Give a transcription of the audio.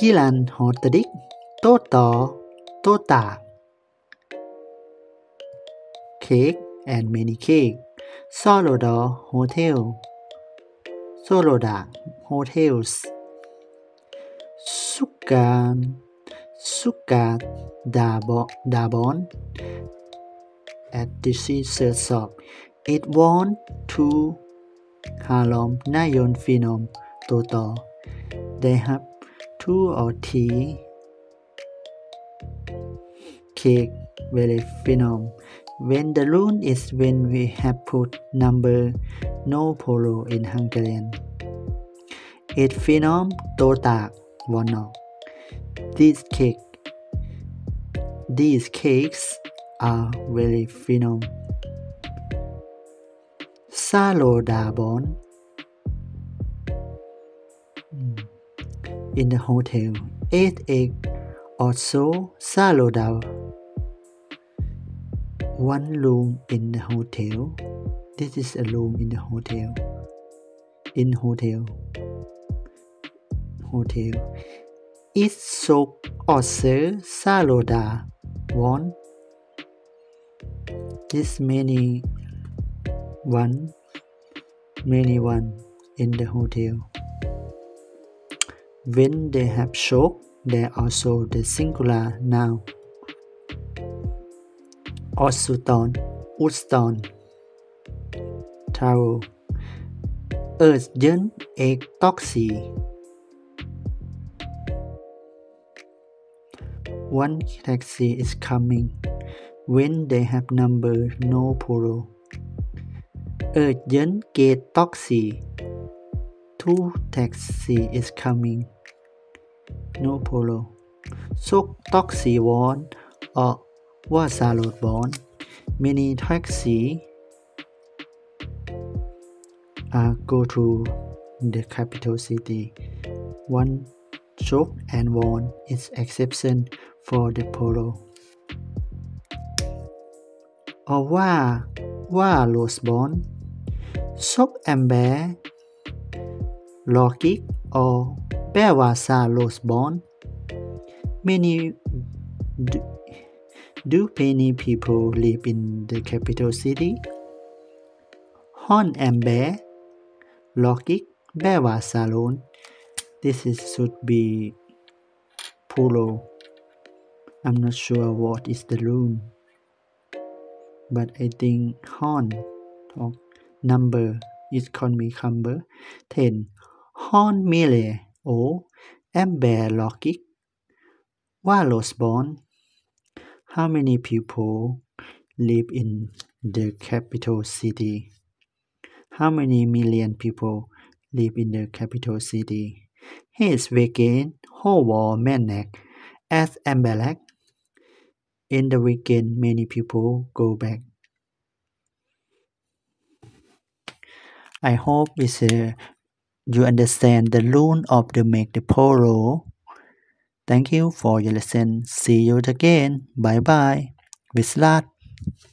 Gilan Hotadik Toto Tota Cake and many cake Soloda Hotel Soloda Hotels Suka Dabon at the Caesar shop. It want to Halom Nayon Phenom Toto. They have 2 or 3 cake very phenom. When the rule is when we have put number no polo in Hungarian. It phenom Tota Wono. These cakes are very phenom. Salodabon in the hotel. 8 egg or so Saloda. 1 room in the hotel. This is a room in the hotel. In hotel. It's so also Saloda. 1. This many one in the hotel. When they have shop, they also the singular noun. Uston, Taro, urgent egg taxi. 1 taxi is coming. When they have number no polo. Urgent gate taxi. 2 taxi is coming. No polo. Sok taxi won or was salad born. Many taxi go to the capital city. 1 sok and won is exception for the polo. Orว่าโรสบอนซกแอมแบลอกิก or แปลว่าซาโรสบอน many do many people live in the capital city ฮอนแอมแบลอกิก แปลว่าซาโลน this is should be plural. I'm not sure what is the rule, but I think hon or number is called me number 10. Hon mile o amber logic was born. How many people live in the capital city? How many million people live in the capital city? He is vegan, who war maniac as Ambalak. In the weekend, many people go back. I hope you understand the rule of the make the polo. Thank you for your lesson. See you again. Bye bye. Vislat.